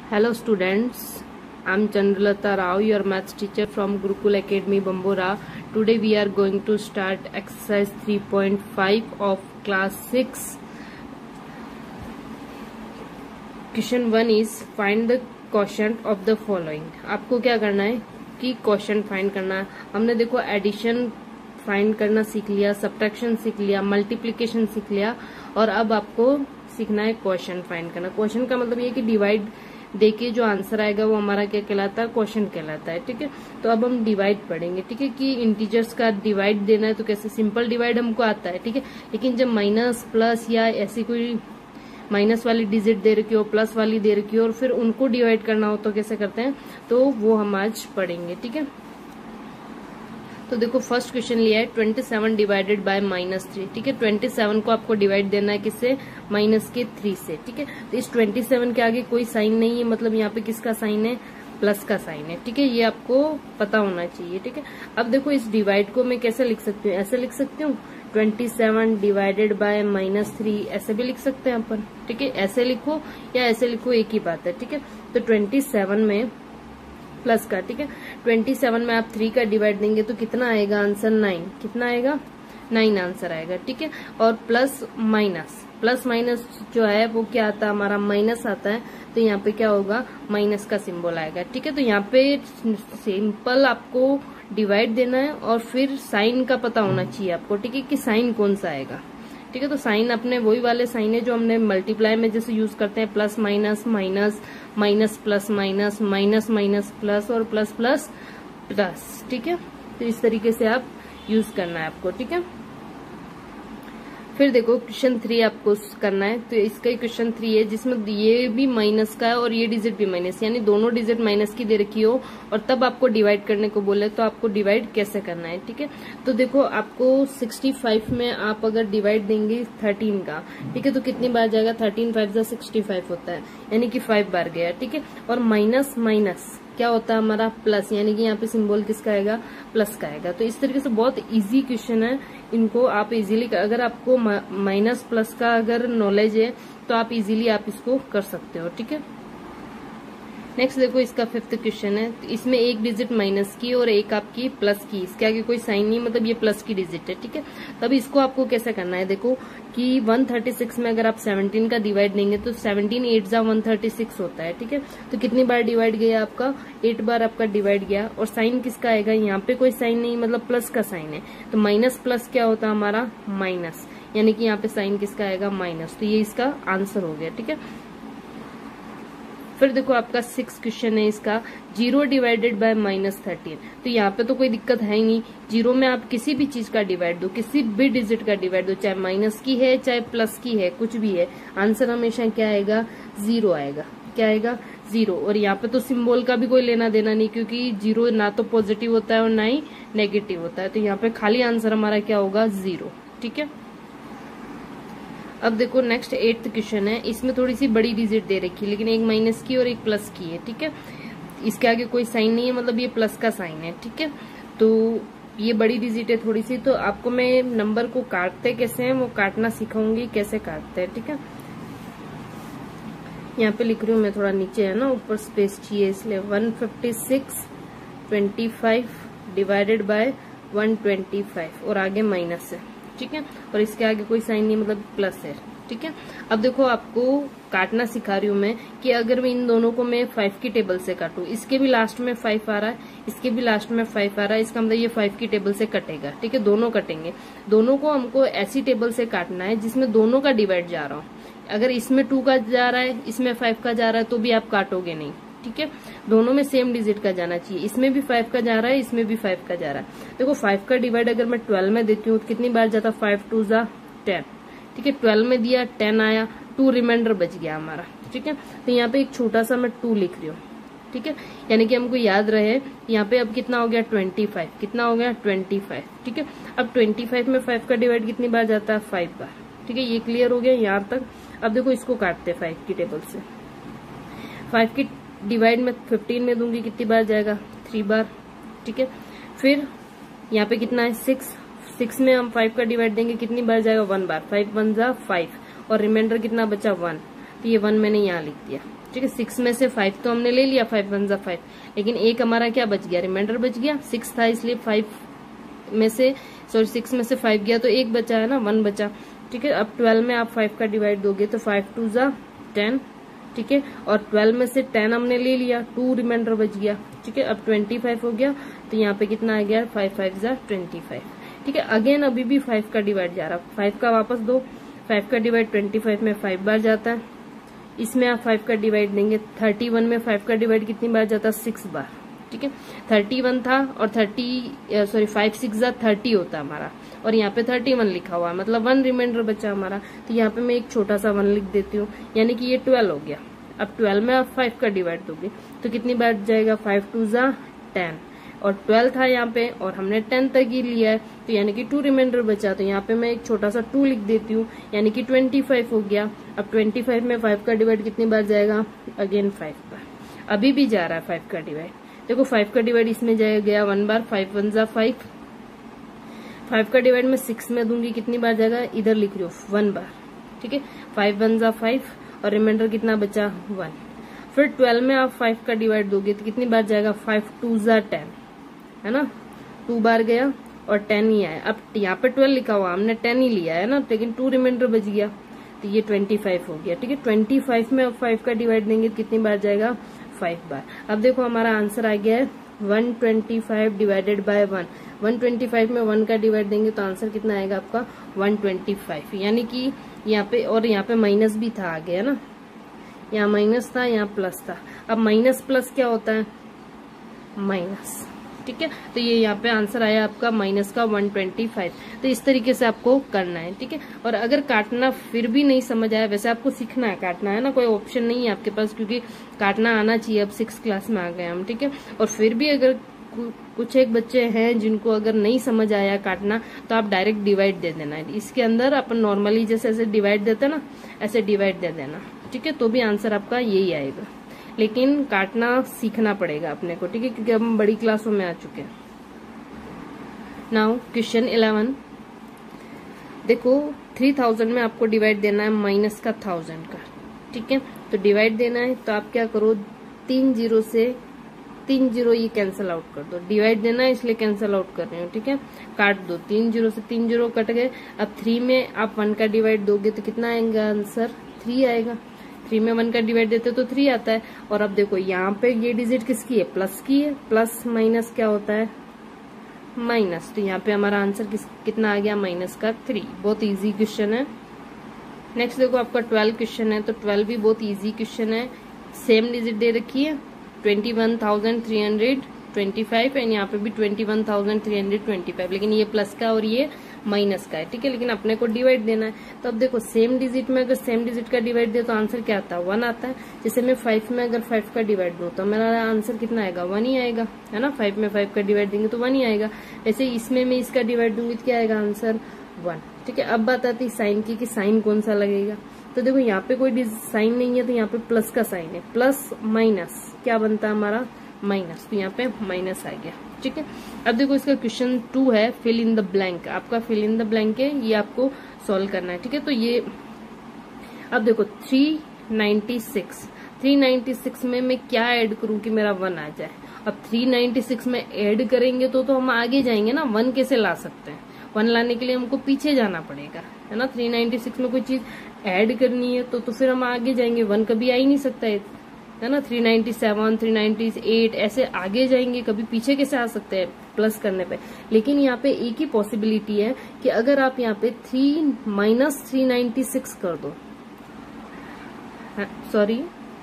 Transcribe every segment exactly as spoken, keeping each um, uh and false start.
Hello students, I am Chandralata Rao, your maths teacher from Gurukul Academy, Bambora. Today we are going to start exercise three point five of class six. Question one is find the quotient of the following. आपको क्या करना है कि question find करना है। हमने देखो addition find करना सीख लिया, सब्ट्रैक्शन सीख लिया, मल्टीप्लिकेशन सीख लिया और अब आपको सीखना है क्वेश्चन फाइंड करना। क्वेश्चन का मतलब ये कि डिवाइड देके जो आंसर आएगा वो हमारा क्या कहलाता है, क्वेश्चन कहलाता है। ठीक है, तो अब हम डिवाइड पढ़ेंगे। ठीक है, कि इंटीजर्स का डिवाइड देना है तो कैसे, सिंपल डिवाइड हमको आता है। ठीक है, लेकिन जब माइनस प्लस या ऐसी कोई माइनस वाली डिजिट दे रखी हो, प्लस वाली दे रखी हो और फिर उनको डिवाइड करना हो तो कैसे करते हैं, तो वो हम आज पढ़ेंगे। ठीक है, तो देखो फर्स्ट क्वेश्चन लिया है twenty seven divided by minus three. ठीक है, ट्वेंटी सेवन को आपको डिवाइड देना है किससे, माइनस के थ्री से। ठीक है, तो इस ट्वेंटी सेवन के आगे कोई साइन नहीं है, मतलब यहाँ पे किसका साइन है, प्लस का साइन है। ठीक है, ये आपको पता होना चाहिए। ठीक है, अब देखो इस डिवाइड को मैं कैसे लिख सकती हूँ, ऐसे लिख सकती हूँ twenty seven divided by minus three, ऐसे भी लिख सकते हैं अपन। ठीक है, ऐसे लिखो या ऐसे लिखो एक ही बात है। ठीक है, तो ट्वेंटी सेवन में प्लस का, ठीक है, ट्वेंटी सेवन में आप थ्री का डिवाइड देंगे तो कितना आएगा आंसर, नाइन। कितना आएगा, नाइन आंसर आएगा। ठीक है, और प्लस माइनस, प्लस माइनस जो है वो क्या आता है हमारा, माइनस आता है, तो यहाँ पे क्या होगा, माइनस का सिंबल आएगा। ठीक है, तो यहाँ पे सिंपल आपको डिवाइड देना है और फिर साइन का पता होना चाहिए आपको। ठीक है, कि साइन कौन सा आएगा। ठीक है, तो साइन अपने वही वाले साइन है जो हमने मल्टीप्लाई में जैसे यूज करते हैं, plus minus minus minus plus minus minus minus plus और प्लस प्लस प्लस। ठीक है, तो इस तरीके से आप यूज करना है आपको। ठीक है, फिर देखो क्वेश्चन थ्री आपको करना है, तो इसका ही क्वेश्चन थ्री है जिसमें ये भी माइनस का है और ये डिजिट भी माइनस, यानी दोनों डिजिट माइनस की दे रखी हो और तब आपको डिवाइड करने को बोले तो आपको डिवाइड कैसे करना है। ठीक है, तो देखो आपको सिक्सटी फाइव में आप अगर डिवाइड देंगे थर्टीन का, ठीक है, तो कितनी बार जाएगा, थर्टीन फाइव जा सिक्सटी फाइव होता है, यानी कि फाइव बार गया। ठीक है, और माइनस माइनस क्या होता है हमारा, प्लस, यानी कि यहाँ पे सिंबल किसका आएगा, प्लस का आएगा। तो इस तरीके से बहुत इजी क्वेश्चन है, इनको आप इजीली, अगर आपको माइनस प्लस का अगर नॉलेज है तो आप इजीली आप इसको कर सकते हो। ठीक है, नेक्स्ट देखो इसका फिफ्थ क्वेश्चन है, तो इसमें एक डिजिट माइनस की और एक आपकी प्लस की, इसके आगे कोई साइन नहीं, मतलब ये प्लस की डिजिट है। ठीक है, तब इसको आपको कैसे करना है, देखो कि वन थर्टी सिक्स में अगर आप सेवनटीन का डिवाइड देंगे तो सेवनटीन एट जा वन थर्टी सिक्स होता है। ठीक है, तो कितनी बार डिवाइड गया आपका, एट बार आपका डिवाइड गया और साइन किसका आएगा, यहाँ पे कोई साइन नहीं, मतलब प्लस का साइन है, तो माइनस प्लस क्या होता है हमारा, माइनस, यानी कि यहाँ पे साइन किसका आएगा, माइनस, तो ये इसका आंसर हो गया। ठीक है, फिर देखो आपका सिक्स क्वेश्चन है इसका, zero divided by minus thirteen, तो यहाँ पे तो कोई दिक्कत है ही नहीं, जीरो में आप किसी भी चीज का डिवाइड दो, किसी भी डिजिट का डिवाइड दो, चाहे माइनस की है चाहे प्लस की है, कुछ भी है, आंसर हमेशा क्या आएगा, जीरो आएगा। क्या आएगा, जीरो। और यहाँ पे तो सिंबल का भी कोई लेना देना नहीं, क्योंकि जीरो ना तो पॉजिटिव होता है और ना ही नेगेटिव होता है, तो यहाँ पे खाली आंसर हमारा क्या होगा, जीरो। ठीक है, अब देखो नेक्स्ट एट्थ क्वेश्चन है, इसमें थोड़ी सी बड़ी डिजिट दे रखी है, लेकिन एक माइनस की और एक प्लस की है। ठीक है, इसके आगे कोई साइन नहीं है, मतलब ये प्लस का साइन है। ठीक है, तो ये बड़ी डिजिट है थोड़ी सी, तो आपको मैं नंबर को काटते कैसे हैं वो काटना सिखाऊंगी, कैसे काटते हैं। ठीक है, यहाँ पे लिख रही हूँ मैं, थोड़ा नीचे है ना, ऊपर स्पेस चाहिए इसलिए, one fifty six twenty five divided by one twenty five और आगे माइनस है। ठीक है, और इसके आगे कोई साइन नहीं, मतलब प्लस है। ठीक है, अब देखो आपको काटना सिखा रही हूँ मैं कि अगर मैं इन दोनों को मैं फाइव की टेबल से काटूं, इसके भी लास्ट में फाइव आ रहा है, इसके भी लास्ट में फाइव आ रहा है, इसका मतलब ये फाइव की टेबल से कटेगा। ठीक है, दोनों कटेंगे, दोनों को हमको ऐसी टेबल से काटना है जिसमें दोनों का डिवाइड जा रहा हो। अगर इसमें टू का जा रहा है, इसमें फाइव का जा रहा है, तो भी आप काटोगे नहीं। ठीक है, दोनों में सेम डिजिट का जाना चाहिए, इसमें भी फाइव का जा रहा है, इसमें भी फाइव का जा रहा है। देखो फाइव का डिवाइड अगर मैं ट्वेल्व में देती हूँ तो कितनी बार जाता, फाइव टू जा टेन। ठीक है, ट्वेल्व में दिया, टेन आया, टू रिमाइंडर बच गया हमारा। ठीक है, तो यहाँ पे एक छोटा सा मैं टू लिख रही हूँ। ठीक है, यानी कि हमको याद रहे, यहाँ पे अब कितना हो गया, ट्वेंटी फाइव, कितना हो गया, ट्वेंटी फाइव। ठीक है, अब ट्वेंटी फाइव में फाइव का डिवाइड कितनी बार जाता है, फाइव बार। ठीक है, ये क्लियर हो गया यहाँ तक। अब देखो इसको काटते फाइव की टेबल से, फाइव की डिवाइड में फिफ्टीन में दूंगी, कितनी बार जाएगा, थ्री बार। ठीक है, फिर यहाँ पे कितना है, सिक्स, सिक्स में हम फाइव का डिवाइड देंगे, कितनी बार जाएगा, वन बार, फाइव वन जा फाइव और रिमाइंडर कितना बचा, वन। तो ये वन मैंने यहाँ लिख दिया। ठीक है, सिक्स में से फाइव तो हमने ले लिया, फाइव वन जा फाइव, लेकिन एक हमारा क्या बच गया, रिमाइंडर बच गया। सिक्स था इसलिए फाइव में से सॉरी सिक्स में से फाइव गया तो एक बचा है ना, वन बचा। ठीक है, अब ट्वेल्व में आप फाइव का डिवाइड दोगे तो फाइव टू जा टेन। ठीक है, और ट्वेल्व में से टेन हमने ले लिया, टू रिमाइंडर बच गया। ठीक है, अब ट्वेंटी फाइव हो गया, तो यहाँ पे कितना आ गया, फाइव फाइव जा ट्वेंटी फाइव। ठीक है, अगेन अभी भी फाइव का डिवाइड जा रहा, फाइव का वापस दो, फाइव का डिवाइड ट्वेंटी फाइव में फाइव बार जाता है। इसमें आप फाइव का डिवाइड देंगे, थर्टी वन में फाइव का डिवाइड कितनी बार जाता है, सिक्स बार। ठीक है, थर्टी वन था और थर्टी सॉरी फाइव सिक्स जा थर्टी होता है हमारा, और यहाँ पे थर्टी वन लिखा हुआ है, मतलब वन रिमाइंडर बचा हमारा। तो यहाँ पे मैं एक छोटा सा वन लिख देती हूँ, यानी कि ये ट्वेल्व हो गया। अब ट्वेल्व में आप फाइव का डिवाइड दोगे तो कितनी बार जाएगा, फाइव टू जा टेन, और ट्वेल्व था यहाँ पे और हमने टेन तक ही लिया है, तो यानी कि टू रिमाइंडर बचा। तो यहाँ पे मैं एक छोटा सा टू लिख देती हूँ, यानी कि ट्वेंटी फाइव हो गया। अब ट्वेंटी फाइव में फाइव का डिवाइड कितनी बार जाएगा, अगेन फाइव बार। अभी भी जा रहा है फाइव का डिवाइड, देखो फाइव का डिवाइड इसमें जाएगा गया वन बार, फाइव वन जा फाइव। फाइव का डिवाइड में सिक्स में दूंगी कितनी बार जाएगा, इधर लिख रही हूँ वन बार। ठीक है, फाइव वन जा फाइव और रिमाइंडर कितना बचा, वन। फिर ट्वेल्व में आप फाइव का डिवाइड दोगे तो कितनी बार जाएगा, फाइव टू जा टेन, है ना, टू बार गया और टेन ही आया। अब यहाँ पे ट्वेल्व लिखा हुआ, हमने टेन ही लिया है ना, लेकिन टू रिमाइंडर बच गया, तो ये ट्वेंटी फाइव हो गया। ठीक है, ट्वेंटी फाइव में अब फाइव का डिवाइड देंगे तो कितनी बार जाएगा, फाइव बार। अब देखो हमारा आंसर आ गया है one twenty five divided by one. One twenty five में वन का डिवाइड देंगे तो आंसर कितना आएगा आपका, वन ट्वेंटी फाइव। यानी कि यहाँ पे, और यहाँ पे माइनस भी था आगे, है ना, यहाँ माइनस था, यहाँ प्लस था। अब माइनस प्लस क्या होता है, माइनस। ठीक है, तो ये यहाँ पे आंसर आया आपका माइनस का वन ट्वेंटी फाइव। तो इस तरीके से आपको करना है। ठीक है, और अगर काटना फिर भी नहीं समझ आया, वैसे आपको सीखना है काटना, है ना, कोई ऑप्शन नहीं है आपके पास, क्योंकि काटना आना चाहिए, अब सिक्स क्लास में आ गए हम। ठीक है, और फिर भी अगर कुछ एक बच्चे हैं जिनको अगर नहीं समझ आया काटना, तो आप डायरेक्ट डिवाइड दे देना है। इसके अंदर अपन नॉर्मली जैसे ऐसे डिवाइड देते ना, ऐसे डिवाइड दे देना। ठीक है, तो भी आंसर आपका यही आएगा, लेकिन काटना सीखना पड़ेगा अपने को। ठीक है, क्योंकि अब हम बड़ी क्लासों में आ चुके हैं। नाउ क्वेश्चन इलेवन, देखो थ्री थाउजेंड में आपको डिवाइड देना है माइनस का थाउजेंड का। ठीक है, तो डिवाइड देना है तो आप क्या करो, तीन जीरो से तीन जीरो ये कैंसिल आउट कर दो, डिवाइड देना है इसलिए कैंसिल आउट कर रही हूँ। ठीक है, काट दो, तीन जीरो से तीन जीरो कट गए। अब थ्री में आप वन का डिवाइड दोगे तो कितना आएगा आंसर, थ्री आएगा। थ्री में वन का डिवाइड देते तो थ्री आता है। और अब देखो यहाँ पे ये डिजिट किसकी है, प्लस की है, प्लस माइनस क्या होता है, माइनस। तो यहाँ पे हमारा आंसर किस कितना आ गया, माइनस का थ्री। बहुत इजी क्वेश्चन है। नेक्स्ट देखो आपका ट्वेल्व क्वेश्चन है, तो ट्वेल्व भी बहुत इजी क्वेश्चन है। सेम डिजिट दे रखी है, twenty one thousand three hundred twenty five, and यहाँ पे भी twenty one thousand three hundred twenty five, लेकिन ये प्लस का और ये माइनस का है। ठीक है, लेकिन अपने को डिवाइड देना है। तो अब देखो सेम डिजिट में अगर सेम डिजिट का डिवाइड दे तो आंसर क्या आता है, वन आता है। जैसे मैं फाइव में अगर फाइव का डिवाइड दूं तो मेरा आंसर कितना आएगा, वन ही आएगा, है ना। फाइव में फाइव का डिवाइड देंगे तो वन ही आएगा। वैसे इसमें मैं इसका डिवाइड दूंगी तो क्या आएगा आंसर, वन। ठीक है, अब बात आती है साइन की, कि साइन कौन सा लगेगा। तो देखो यहाँ पे कोई साइन नहीं है, तो यहाँ पे प्लस का साइन है, प्लस माइनस क्या बनता है हमारा, माइनस। तो यहाँ पे माइनस आ गया। ठीक है, अब देखो इसका क्वेश्चन टू है, फिल इन द ब्लैंक। आपका फिल इन द ब्लैंक है, ये आपको सॉल्व करना है। ठीक है, तो ये अब देखो three ninety six, three ninety six में मैं क्या ऐड करूं कि मेरा वन आ जाए। अब थ्री नाइन्टी सिक्स में ऐड करेंगे तो तो हम आगे जाएंगे ना, वन कैसे ला सकते हैं, वन लाने के लिए हमको पीछे जाना पड़ेगा, है ना। थ्री नाइन्टी सिक्स में कोई चीज ऐड करनी है तो तो फिर हम आगे जाएंगे, वन कभी आ ही नहीं सकता है, है ना। Three ninety seven, three ninety eight ऐसे आगे जाएंगे, कभी पीछे कैसे आ सकते हैं प्लस करने पे। लेकिन यहाँ पे एक ही पॉसिबिलिटी है कि अगर आप यहाँ पे three minus three ninety six कर दो, सॉरी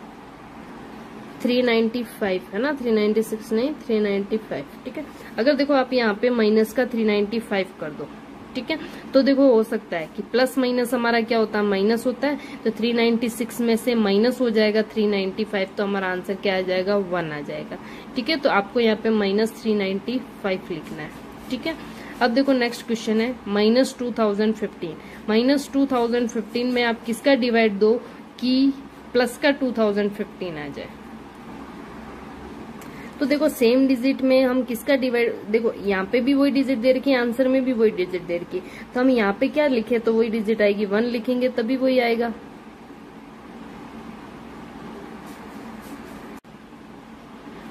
थ्री नाइन्टी फाइव, है ना, थ्री नाइन्टी सिक्स नहीं थ्री नाइन्टी फाइव। ठीक है, अगर देखो आप यहाँ पे माइनस का थ्री नाइन्टी फाइव कर दो, ठीक है, तो देखो हो सकता है कि प्लस माइनस हमारा क्या होता है, माइनस होता है। तो थ्री नाइन्टी सिक्स में से माइनस हो जाएगा थ्री नाइन्टी फाइव, तो हमारा आंसर क्या आ जाएगा, वन आ जाएगा। ठीक है, तो आपको यहाँ पे माइनस थ्री नाइन्टी फाइव लिखना है। ठीक है, अब देखो नेक्स्ट क्वेश्चन है minus two thousand fifteen. Minus two thousand fifteen में आप किसका डिवाइड दो कि प्लस का टू थाउजेंड फिफ्टीन आ जाए। तो देखो सेम डिजिट में हम किसका डिवाइड, देखो यहाँ पे भी वही डिजिट दे रखी है, आंसर में भी वही डिजिट दे रखी है, तो हम यहाँ पे क्या लिखे तो वही डिजिट आएगी, वन लिखेंगे तभी वही आएगा,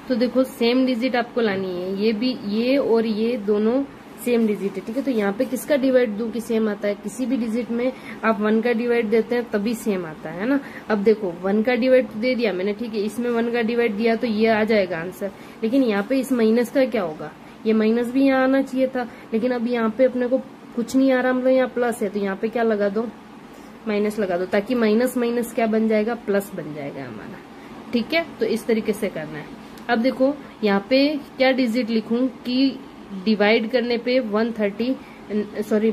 तो देखो सेम डिजिट आपको लानी है, ये भी ये और ये दोनों सेम डिजिट है, ठीक है। तो यहाँ पे किसका डिवाइड दूं कि सेम आता है, किसी भी डिजिट में आप वन का डिवाइड देते हैं तभी सेम आता है ना। अब देखो वन का डिवाइड दे दिया मैंने, ठीक है, इसमें वन का डिवाइड दिया तो ये आ जाएगा आंसर। लेकिन यहाँ पे इस माइनस का क्या होगा, ये माइनस भी यहाँ आना चाहिए था, लेकिन अब यहाँ पे अपने को कुछ नहीं आ रहा, मतलब यहाँ प्लस है, तो यहाँ पे क्या लगा दो, माइनस लगा दो, ताकि माइनस माइनस क्या बन जाएगा, प्लस बन जाएगा हमारा, ठीक है। तो इस तरीके से करना है। अब देखो यहाँ पे क्या डिजिट लिखूं कि डिवाइड करने पे one thirty sorry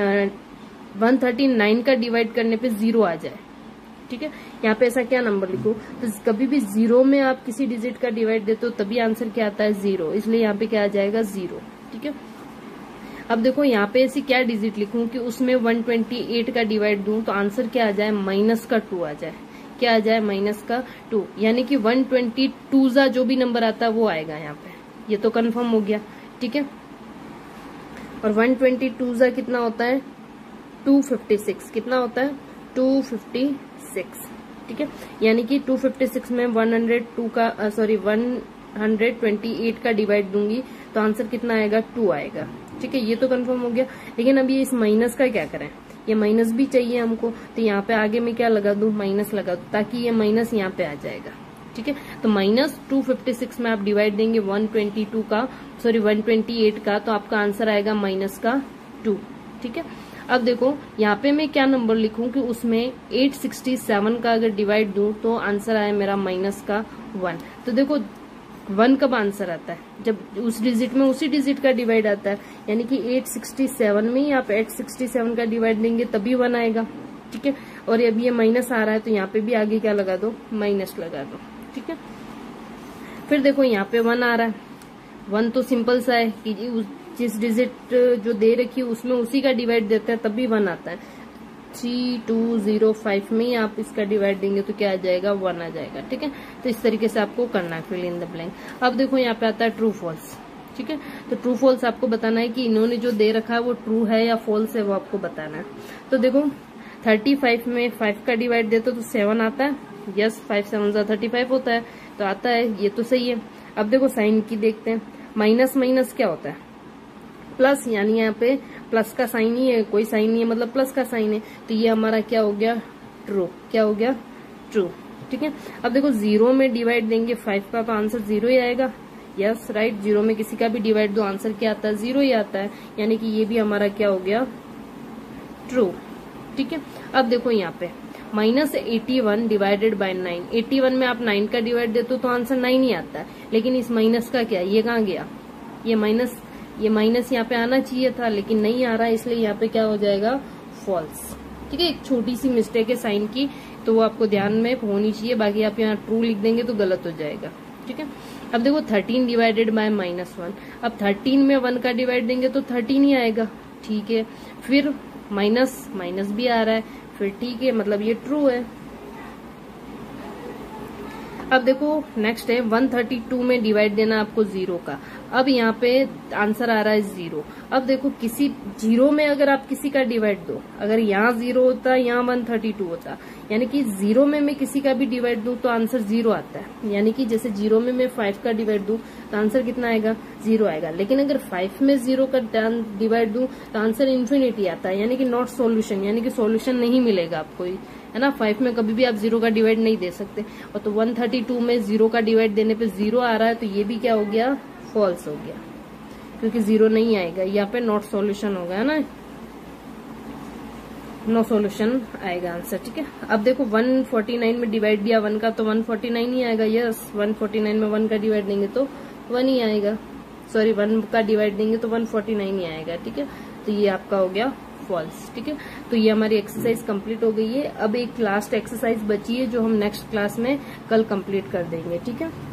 one thirty nine का डिवाइड करने पे जीरो आ जाए, ठीक है। यहाँ पे ऐसा क्या नंबर लिखूं, तो कभी भी जीरो में आप किसी डिजिट का डिवाइड देते हो तभी आंसर क्या आता है, जीरो, इसलिए यहाँ पे क्या आ जाएगा, जीरो, ठीक है। अब देखो यहाँ पे ऐसी क्या डिजिट लिखूं कि उसमें वन ट्वेंटी एट का डिवाइड दूं तो आंसर क्या आ जाए, माइनस का टू आ जाए, क्या आ जाए, माइनस का टू, यानी कि वन ट्वेंटी टू जा जो भी नंबर आता है वो आएगा यहाँ पे, ये तो कंफर्म हो गया, ठीक है। और वन ट्वेंटी टू जा कितना होता है, टू फिफ्टी सिक्स, कितना होता है, टू फिफ्टी सिक्स, ठीक है। यानी कि टू फिफ्टी सिक्स में वन हंड्रेड टू का sorry one hundred twenty eight का डिवाइड दूंगी तो आंसर कितना आएगा, टू आएगा, ठीक है। ये तो कंफर्म हो गया। लेकिन अब ये इस माइनस का क्या करें, ये माइनस भी चाहिए हमको, तो यहाँ पे आगे में क्या लगा दूं, माइनस लगा दूं, ताकि ये माइनस यहाँ पे आ जाएगा, ठीक है। तो माइनस टू फिफ्टी सिक्स में आप डिवाइड देंगे वन ट्वेंटी टू का सॉरी वन ट्वेंटी एट का, तो आपका आंसर आएगा माइनस का टू, ठीक है। अब देखो यहाँ पे मैं क्या नंबर लिखूं कि उसमें एट सिक्सटी सेवन का अगर डिवाइड दूं तो आंसर आया मेरा माइनस का वन। तो देखो वन कब आंसर आता है, जब उस डिजिट में उसी डिजिट का डिवाइड आता है, यानी कि एट सिक्सटी सेवन में ही आप एट सिक्सटी सेवन का डिवाइड देंगे तभी वन आएगा, ठीक है। और अब ये माइनस आ रहा है तो यहाँ पे भी आगे क्या लगा दो, माइनस लगा दो, ठीक है। फिर देखो यहाँ पे वन आ रहा है, वन तो सिंपल सा है कि जिस डिजिट जो दे रखी है उसमें उसी का डिवाइड देते हैं तभी वन आता है। थ्री टू जीरो फाइव में ही आप इसका डिवाइड देंगे तो क्या आ जाएगा, वन आ जाएगा, ठीक है। तो इस तरीके से आपको करना है फिल इन द ब्लैंक। अब देखो यहाँ पे आता है ट्रू फॉल्स, ठीक है। तो ट्रू फॉल्स आपको बताना है कि इन्होंने जो दे रखा है वो ट्रू है या फॉल्स है, वो आपको बताना है। तो देखो थर्टी फाइव में फाइव का डिवाइड देते तो सेवन आता है, यस, फाइव सेवन जा थर्टी फाइव होता है, तो आता है, ये तो सही है। अब देखो साइन की देखते हैं, माइनस माइनस क्या होता है, प्लस, यानी यहाँ पे प्लस का साइन ही है, कोई साइन नहीं है, मतलब प्लस का साइन है, तो ये हमारा क्या हो गया, ट्रू, क्या हो गया, ट्रू, ठीक है। अब देखो जीरो में डिवाइड देंगे फाइव का तो आंसर जीरो ही आएगा, यस राइट, जीरो में किसी का भी डिवाइड दो आंसर क्या आता है, जीरो ही आता है, यानी कि ये भी हमारा क्या हो गया, ट्रू, ठीक है। अब देखो यहाँ पे minus eighty one divided by nine, eighty one में आप नाइन का डिवाइड देते हो तो आंसर नाइन ही आता है, लेकिन इस माइनस का क्या, ये कहाँ गया, ये माइनस, ये माइनस यहाँ पे आना चाहिए था लेकिन नहीं आ रहा, इसलिए यहाँ पे क्या हो जाएगा, फॉल्स, ठीक है। एक छोटी सी मिस्टेक है साइन की, तो वो आपको ध्यान में होनी चाहिए, बाकी आप यहाँ ट्रू लिख देंगे तो गलत हो जाएगा, ठीक है। अब देखो thirteen divided by minus one, अब थर्टीन में वन का डिवाइड देंगे तो थर्टीन ही आएगा, ठीक है। फिर माइनस माइनस भी आ रहा है, फिर ठीक है, मतलब ये ट्रू है। अब देखो नेक्स्ट है वन थर्टी टू में डिवाइड देना आपको जीरो का, अब यहाँ पे आंसर आ रहा है जीरो। अब देखो किसी जीरो में अगर आप किसी का डिवाइड दो, अगर यहाँ जीरो होता यहाँ वन थर्टी टू होता, यानी कि जीरो में मैं किसी का भी डिवाइड दूं तो आंसर जीरो आता है, यानी कि जैसे जीरो में मैं फाइव का डिवाइड दूं तो आंसर कितना आएगा, जीरो आएगा। लेकिन अगर फाइव में जीरो का डिवाइड दूं तो आंसर इन्फिनिटी आता है, यानी कि नॉट सॉल्यूशन, यानी कि सॉल्यूशन नहीं मिलेगा आपको, है ना। फाइव में कभी भी आप जीरो का डिवाइड नहीं दे सकते, और तो वन थर्टी टू में जीरो का डिवाइड देने पे जीरो आ रहा है, तो ये भी क्या हो गया, फॉल्स हो गया, क्योंकि जीरो नहीं आएगा, यहाँ पे नॉट सॉल्यूशन होगा, है ना, नो सॉल्यूशन आएगा आंसर, ठीक है। अब देखो वन फोर्टी नाइन में डिवाइड दिया वन का तो वन फोर्टी नाइन ही आएगा, यस, वन फोर्टी नाइन में वन का डिवाइड देंगे तो वन ही आएगा, सॉरी वन का डिवाइड देंगे तो वन फोर्टी नाइन ही आएगा, ठीक है। तो ये आपका हो गया फॉल्स, ठीक है। तो ये हमारी एक्सरसाइज कंप्लीट हो गई है। अब एक लास्ट एक्सरसाइज बची है जो हम नेक्स्ट क्लास में कल कंप्लीट कर देंगे, ठीक है।